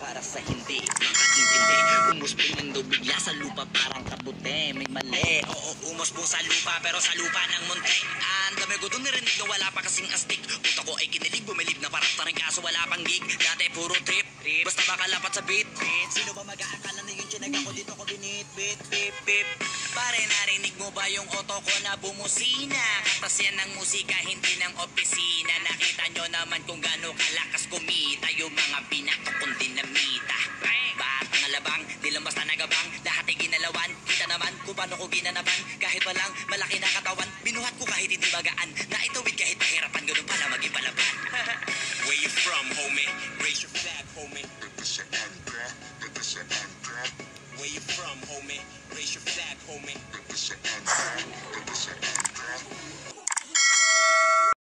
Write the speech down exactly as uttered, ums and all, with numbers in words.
para sa hindi makaintindi. Umusbong ng daw bigla sa lupa parang kabute, may mali. Oo, umusbong sa lupa pero sa lupa ng munti. Ang dami ko doon narinig na wala pa kasing astig. Utak ko ay kinilig, bumilib na parang taring kaso wala pang gig. Dati puro trip, trip. Basta makalapat sa beat, beat. Sino ba mag-aakala na yung chinag ako dito ko binit, beat, beep, beep. Pare, narinig mo ba yung oto ko na bumusina? Katas yan ng musika, hindi ng opisina. Nakita nyo naman kung gaano kalakas kumita yung mga binato kong dinamita. Batang alabang, di lang basta nagabang. Lahat ay ginalawan, kita naman kung paano ko ginanaban. Kahit walang malaki na katawan, binuhat ko kahit hindi bagaan. Naitawid kahit mahirapan, ganun pala maging palaban. Where you from, homie? Raise your flag, homie. Where you from, homie? Raise your flag, homie.